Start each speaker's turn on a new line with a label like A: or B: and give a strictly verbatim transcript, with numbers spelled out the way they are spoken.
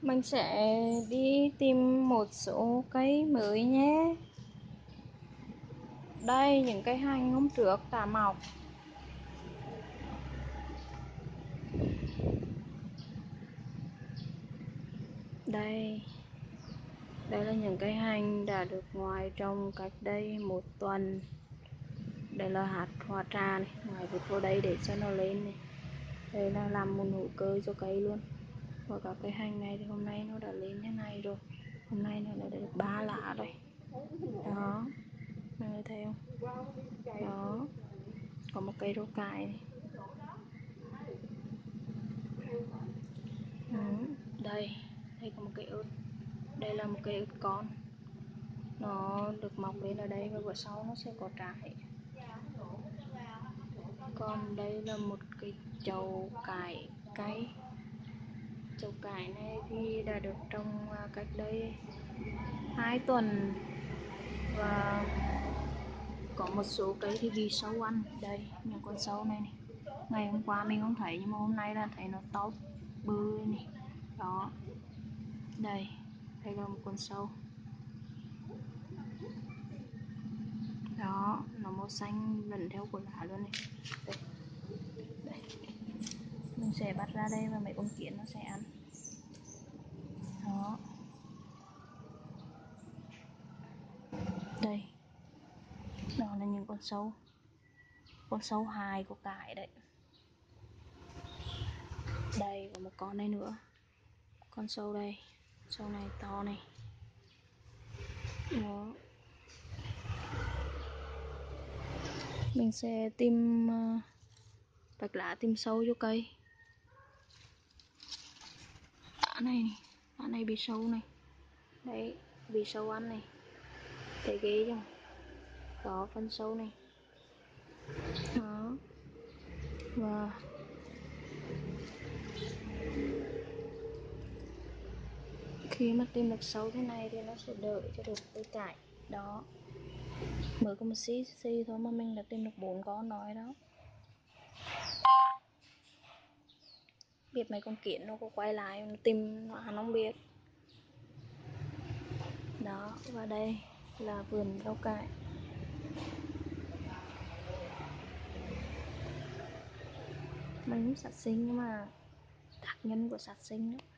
A: Mình sẽ đi tìm một số cây mới nhé. Đây, những cây hành hôm trước đã mọc. Đây, đây là những cây hành đã được ngoại trồng cách đây một tuần. Đây là hạt hoa trà này, ngoại vứt vào đây để cho nó lên này. Đây là làm mùn hữu cơ cho cây luôn. Và cả cây hành này thì hôm nay nó đã lên như này rồi. Hôm nay nó đã được ba lá rồi. Đó, mọi người thấy không? Đó, có một cây rau cải này. Ừ, đây, đây có một cây ớt. Đây là một cây ớt con. Nó được mọc lên ở đây và bữa sau nó sẽ có trái. Còn đây là một cái chậu cải cây. Chậu cải này thì đã được trồng cách đây hai tuần. Và có một số cây thì bị sâu ăn. Đây, những con sâu này, này. Ngày hôm qua mình không thấy nhưng mà hôm nay là thấy nó to bự này. Đó. Đây, đây là một con sâu. Đó, nó màu xanh lẫn theo của lá luôn này. Đây. Đây. Mình sẽ bắt ra đây và mấy con kiến nó sẽ ăn. Đó. Đây. Đó là những con sâu. Con sâu hài của cải đấy. Đây có một con đây nữa. Con sâu đây. Sâu này to này. Đó. Mình sẽ tìm uh, vạch lá tìm sâu cho cây. Lá này, này, lá này bị sâu này. Đấy, bị sâu ăn này. Thấy ghê chưa? Đó, phân sâu này. Đó. Và khi mà tìm được sâu thế này thì nó sẽ đợi cho được cây cải. Đó. Mới có một xí xí thôi mà mình đã tìm được bốn con rồi đó. Biết mấy con kiến nó có quay lại nó tìm nó hắn không biết. Đó, và đây là vườn rau cải. Mình không sát sinh nhưng mà tác nhân của sát sinh đó